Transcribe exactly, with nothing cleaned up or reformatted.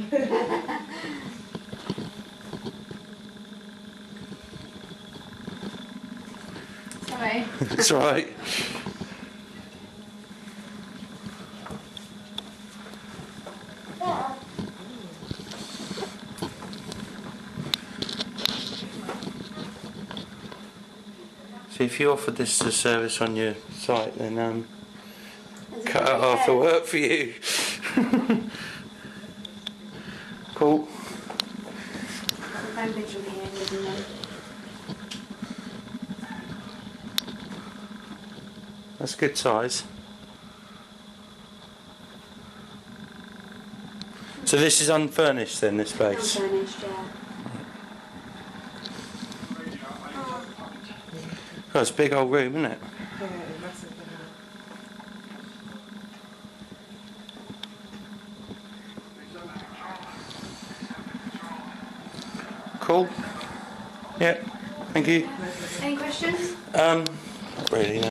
Sorry. It's alright. See, if you offered this as a service on your site, then um, cut out half the work for you. Cool. That's good size. So this is unfurnished then, this space? Unfurnished, yeah. Oh, it's a big old room, isn't it? Yeah, massive. Cool. Yeah, thank you. Any questions? Um, not really, no.